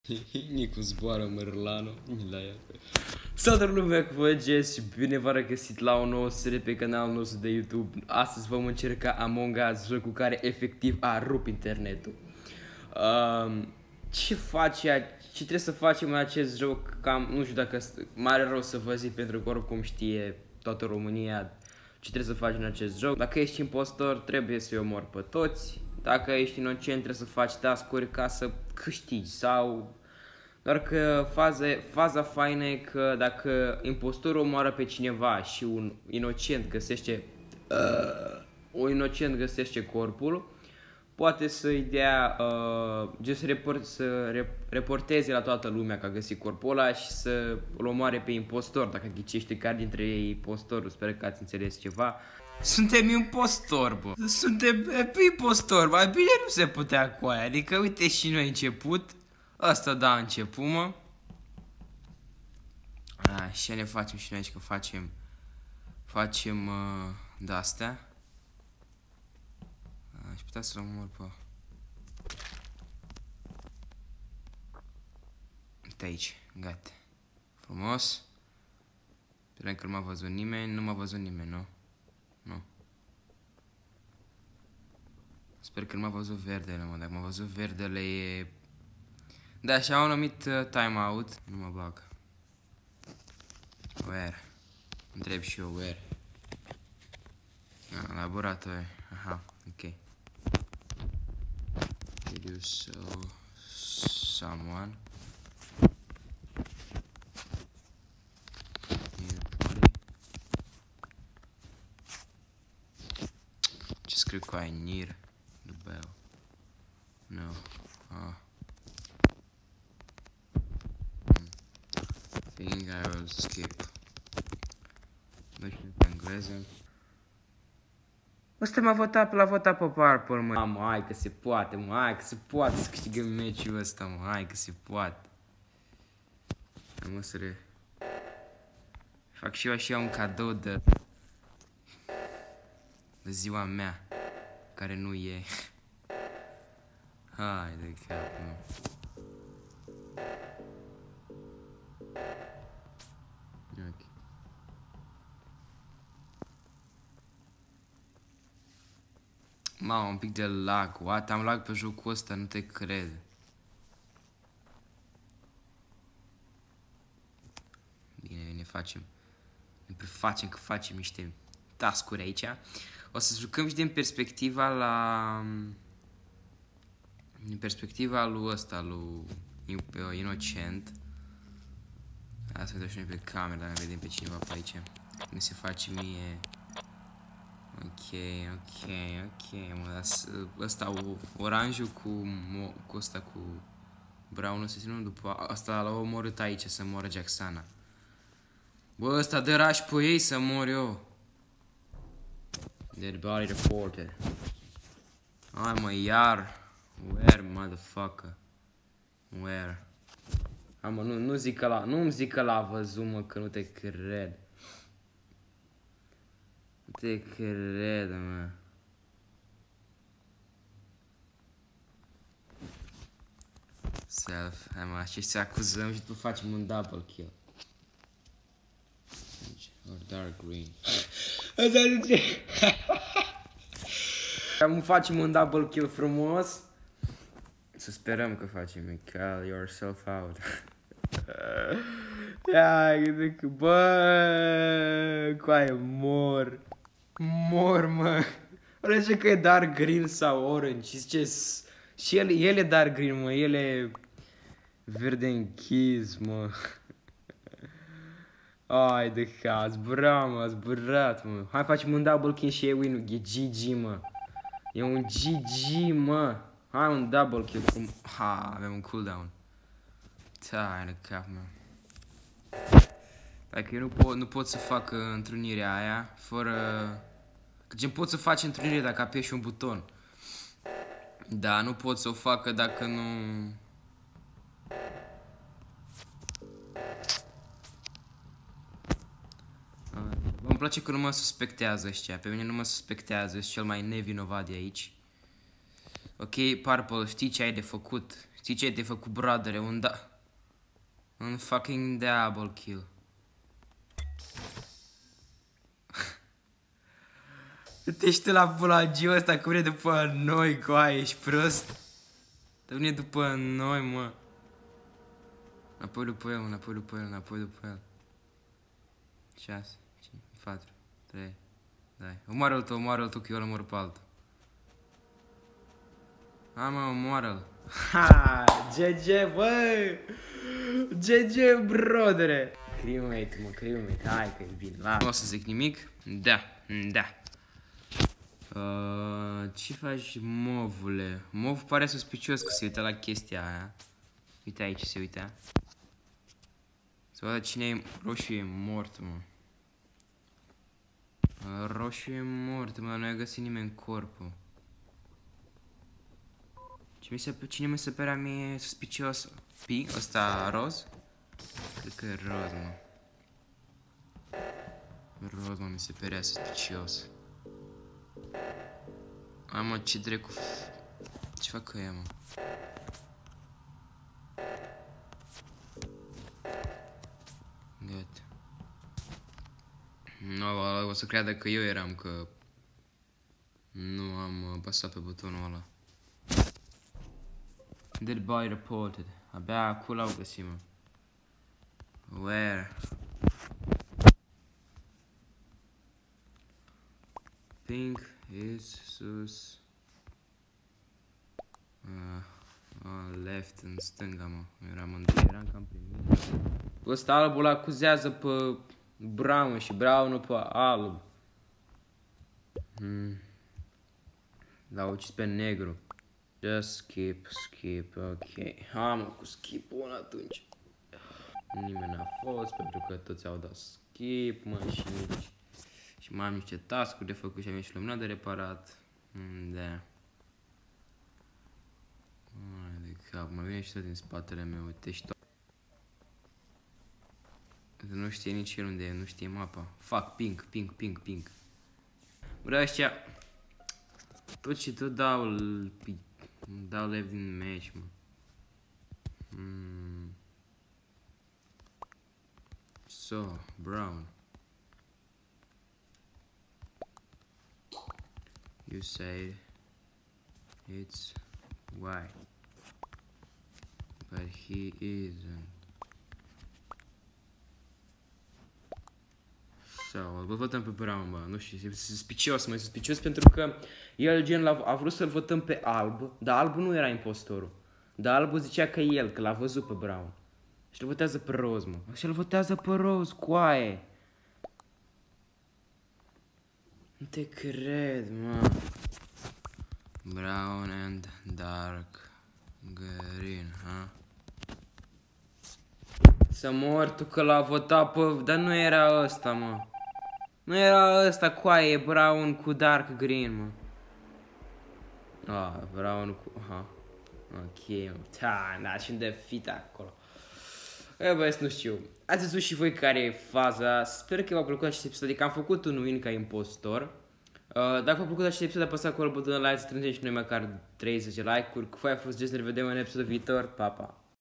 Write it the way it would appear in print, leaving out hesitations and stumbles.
Nicu zboară mărlano la ea. Salut lumea, cu voi Jess și bine v-am regăsit la o nouă serie pe canalul nostru de YouTube. Astăzi vom încerca Among Us, joc cu care efectiv a rupt internetul. Ce trebuie să facem în acest joc? Cam, nu știu dacă mare rău să vă zic, pentru că oricum știe toată România ce trebuie să faci în acest joc. Dacă ești impostor, trebuie să-i omori pe toți. Dacă ești inocent, trebuie să faci task-uri ca să câștigi sau... Doar că faza faină e că dacă impostorul omoară pe cineva și un inocent găsește corpul, poate să-i dea, să reporteze la toată lumea că a găsit corpul ăla și să îl omoare pe impostor, dacă ghicește care dintre ei impostorul. Sper că ați înțeles ceva. Suntem impostori, bă. Suntem impostori, mai bine nu se putea cu aia. Adică uite și noi început. Asta da, a început, mă. Și ne facem și noi aici, că facem de-astea. Aș putea să-l omor pe... Uite aici, gata. Frumos. Sperăm că nu m-a văzut nimeni. Nu m-a văzut nimeni, nu? Nu. Sper că nu m-a văzut verdele, mă. Dacă m-a văzut verdele e... Da, și au numit timeout. Nu mă bag. Where? Întreb și eu where. Laborator. Aha, ok. Did you saw someone? Ce scriu cu aia? Near the bell. No. Think I will skip. Nu știu pe engleză. Ăsta l-a votat pe Purple, mă. Mamă, hai că se poate, mă, hai că se poate să câștigăm meciul ăsta, mă, hai că se poate. Mă, fac și eu așa un cadou de ziua mea, care nu e. Hai de cap, mă. Mamă, un pic de lag. What? Am lag pe jocul ăsta, nu te cred. Bine, ne prefacem că facem niște task-uri aici. O să jucăm și din perspectiva din perspectiva lui ăsta, lui inocent. Hai să vedem și noi pe cameră, dar ne vedem pe cineva pe aici. Cum se face mie... Ok, mă, ăsta oranjul cu ăsta cu brown-ul se ținut după asta l-a omorât aici să moară Jacksana. Bă, ăsta dă raș pe ei să mor eu. Dead body reported. Hai mă, iar. Where, motherfucker? Where? Hai mă, nu-mi zic că l-a văzut, mă, că nu te cred. Nu te cred, mă. Self, hai mă, și să acuzăm și tu facem un double kill. Or dark green. Asta zice. Facem un double kill frumos. Să sperăm că facem. Call yourself out. Ia, gândesc, bă, coaie, mor, mă. Ăla zice că e dark green sau orange, zice, și el e dark green, mă, el e verde închis, mă. Ai de ca, ați zburat, mă. Hai facem un double kill și e win-ul, e GG, mă. E un GG, mă. Hai un double kill, avem un cooldown. Tai de cap, mă. Dacă eu nu pot să fac întrunirea aia fără... Că gen pot să faci întrunire dacă apeși un buton. Da, nu pot să o facă dacă nu... Îmi place că nu mă suspectează ăștia. Pe mine nu mă suspectează, sunt cel mai nevinovat de aici. Ok, Purple, știi ce ai de făcut? Știi ce te-ai făcut, bradere? Un fucking double kill. Te-ești tu la pulagiu ăsta, că vine după noi, coaie, ești prost? Te vine după noi, mă. Înapoi după el, înapoi după el, înapoi după el. 6, 5, 4, 3, dai. Omoară-l tu, că eu îl omor pe altul. Hai, mă, omoară-l. Ha! GG, bă! GG, brodere! Crewmate, mă, crewmate, hai că-i bine, la. Nu o să zic nimic? Da, da. Ce faci, movule? Mov pare suspicios că se uită la chestia aia. Uite aici se uită. Să vadă cine e... Roșu e mort, mă. Roșu e mort, mă, nu i-a găsit nimeni corpul. Cine mi se părea mie suspicios? Pi? Ăsta roz? Cred că e roz, mă. Roz, mă, mi se părea suspicios. Hai, mă, ce dracu... Ce fac ăia, mă? Gata. Nu, o să creadă că eu eram, că... Nu am apăsat pe butonul ăla. Dead body reported. Abia acolo l-au găsit, mă. Where? Pink is sus. Left, în stânga, mă. Eram cam primit. Ăsta albul acuzează pe brown și brownul pe alb. L-au ucis pe negru. Just skip, ok. Hai, mă, cu skip-ul ăla atunci. Nimeni n-a fost, pentru că toți au dat skip, mă, și nici... Și mai am niște task-uri de făcut și am și lumina de reparat. Da. Mai de cap, mă vine și tot din spatele meu, uite și tot. Nu știe nici el unde e, nu știe mapa. Fuck, pink. Bă, ăștia... Tot și tot dau left din match, mă. So, brown. You say it's white, but he isn't. So, îl votăm pe brown, bă, nu știu, e suspicios, mă, e suspicios pentru că el gen a vrut să-l votăm pe alb, dar albul nu era impostorul. Dar albul zicea că el, că l-a văzut pe brown. Și îl votează pe roz, mă. Și îl votează pe roz, coaie. Nu te cred, mă. Brown and dark green, ha? Să mor tu că l-a votat pe... Dar nu era ăsta, mă. Nu era ăsta, coaie, brown cu dark green, mă. Brown cu... Aha. Ok, mă. Da, și unde fit acolo. Băieți, nu știu. Ați văzut și voi care e faza. Sper că v-a plăcut acest episod. Adică am făcut un win ca impostor. Dacă v-a plăcut acest episod, apăsați acolo butonul like, strângem și noi măcar 30 like-uri. Cu voi a fost Jess, ne vedem în episodul viitor. Pa, pa!